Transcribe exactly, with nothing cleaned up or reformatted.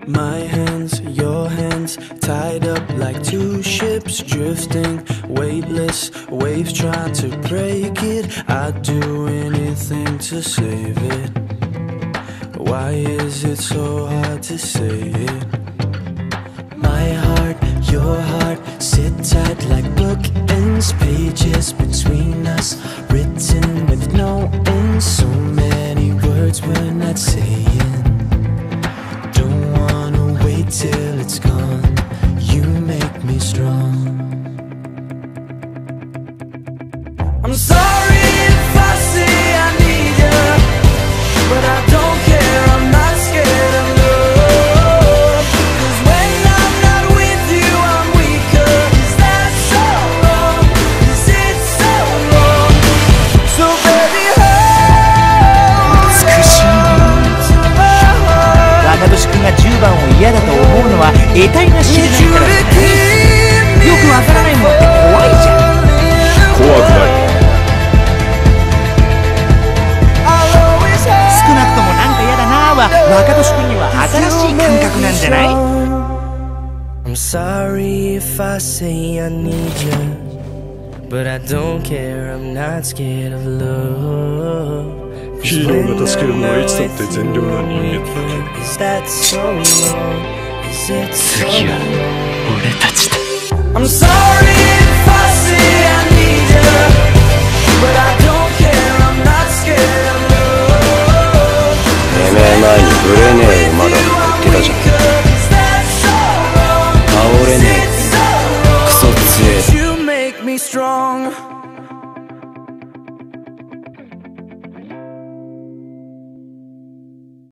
My hands, your hands, tied up like two ships drifting, weightless, waves try to break it. I'd do anything to save it. Why is it so hard to say it? My heart, your heart, sit tight like bookends, pages between us, written with no end. So many words we're not saying. Till it's gone, you make me strong. I'm sorry if I say I need you, but I don't care, I'm not scared of love. Cause when I'm not with you, I'm weaker. Is that so wrong? Is it so wrong? So baby, hold me.君がじゅうばんを嫌だと思うのは得体が知れないからだね。よくわからないものって怖いじゃん。怖くない。少なくともなんか嫌だなは若年君には新しい感覚なんじゃない？ I'm sorry if I say I need you, but I don't care, I'm not scared of love.ヒーローが助けるのはいつだって善良な人間だけ。次は俺たちだ。I'm sorry if I say I need